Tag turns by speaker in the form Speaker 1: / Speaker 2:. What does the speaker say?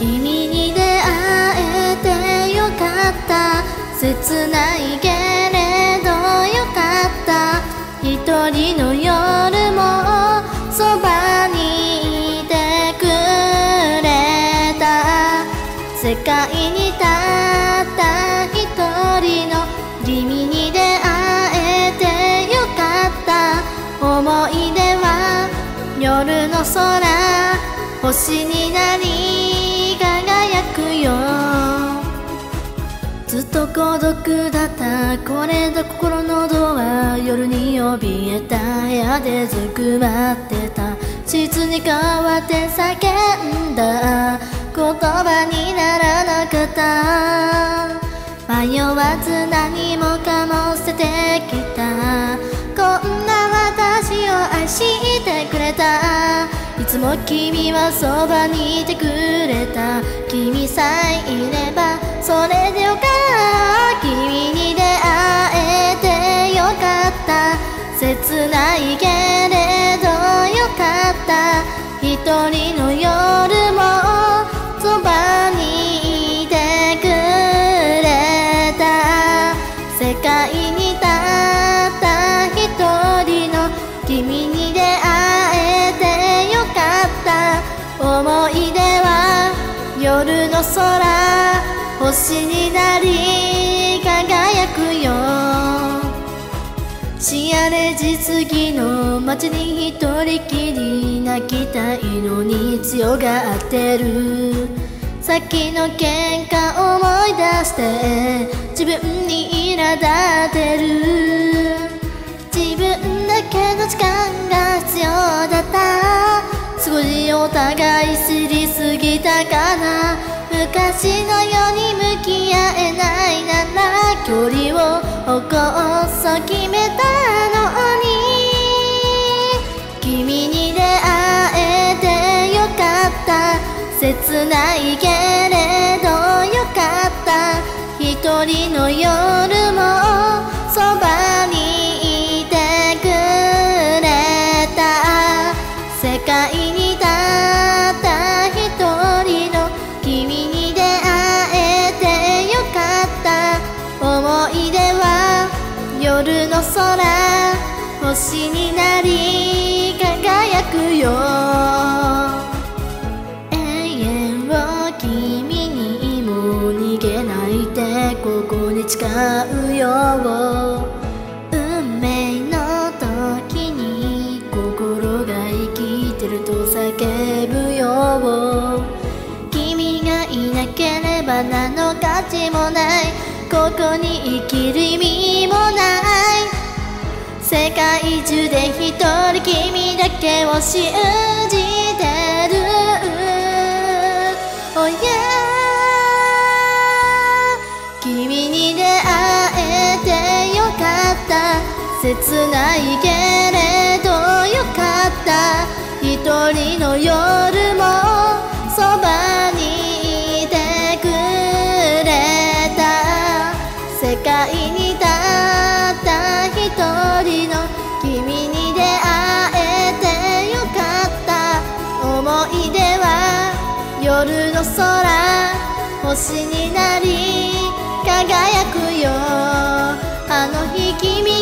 Speaker 1: 君に出会えてよかった。切ないけれどよかった。一人の夜もそばにいてくれた。世界にたった一人の君に出会えてよかった。思い出は夜の空、星になり輝くよ。ずっと孤独だったこれだ心のドア、夜に怯えた部屋でずくまってた。静に変わって叫んだ、言葉にならなかった。迷わず何もかも捨ててきた。こんな私を愛してくれた。いつも君はそばにいてくれた。君さえいればそれでよかった。君に出会えてよかった。切ないけれどよかった。一人の夜もそばにいてくれた。世界にたった一人の君に出会えてよかった。思い出は夜の空、星になり輝くよ。深夜0時過ぎの街に一人きり泣きたいのに強がってる。さっきの喧嘩思い出して自分に苛立ってる。自分だけの時間が必要だった。少しお互い知りすぎたかな。昔のように向き合えないなら距離を置こうそう決めたのに。君に出会えてよかった。切ないけれどよかった。一人の夜もそばにいてくれた。世界にたった一人の君に出会えてよかった。思い出は夜の空、星になり輝くよ。永遠を君にも逃げないでここに誓うよ。運命の時に心が生きてると叫ぶよ。君がいなければ何の価値もない。ここに生きる意味もない。世界中で一人君だけを信じてる。Oh yeah、 君に出会えてよかった。切ないけれどよかった。一人の夜もそばにいてくれた。世界にたった一人の君に出会えてよかった。思い出は夜の空、星になり輝くよ。あの日君